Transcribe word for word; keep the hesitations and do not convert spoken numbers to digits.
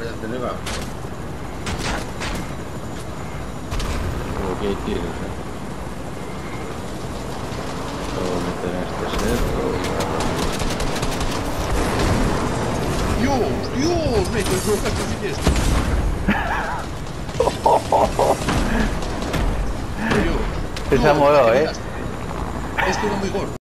te le va. Como que hay tiros, ¿eh? Todo meter en este set, ¡Dios! ¡Dios! Me estoy colocando sin esto. Dios. Esa No, moló, ¿qué ¿eh? mandaste? Es que era muy gordo.